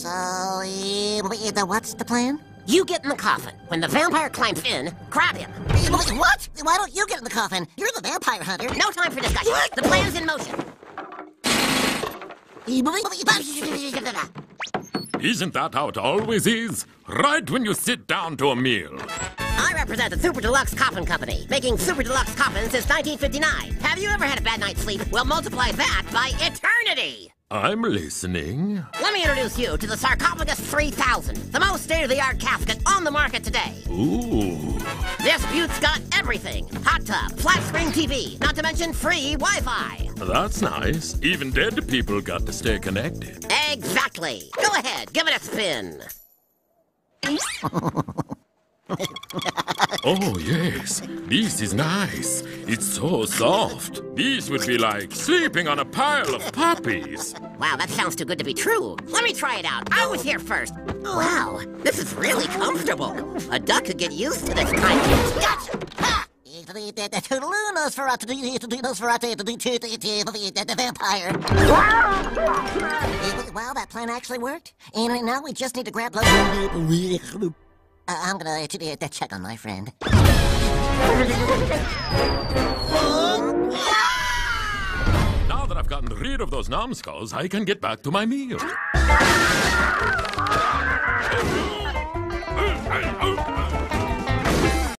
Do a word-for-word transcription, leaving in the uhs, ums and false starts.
So, uh, wait, uh, what's the plan? You get in the coffin. When the vampire climbs in, grab him. Uh, What? Why don't you get in the coffin? You're the vampire hunter. No time for discussion. The plan's in motion. Isn't that how it always is? Right when you sit down to a meal. I represent the Super Deluxe Coffin Company, making Super Deluxe coffins since nineteen fifty-nine. Have you ever had a bad night's sleep? Well, multiply that by eternity. I'm listening. Let me introduce you to the Sarcophagus three thousand, the most state-of-the-art casket on the market today. Ooh. This beaut's got everything. Hot tub, flat-screen T V, not to mention free Wi-Fi. That's nice. Even dead people got to stay connected. Exactly. Go ahead, give it a spin. Oh, yes. This is nice. It's so soft. This would be like sleeping on a pile of puppies. Wow, that sounds too good to be true. Let me try it out. I was here first. Wow, this is really comfortable. A duck could get used to this kind of... Gotcha! Ha! Toodaloo, Nosferatu, Nosferatu, the vampire. Well, that plan actually worked. And now we just need to grab... Uh, I'm gonna uh, check on my friend. Now that I've gotten rid of those numbskulls, I can get back to my meal.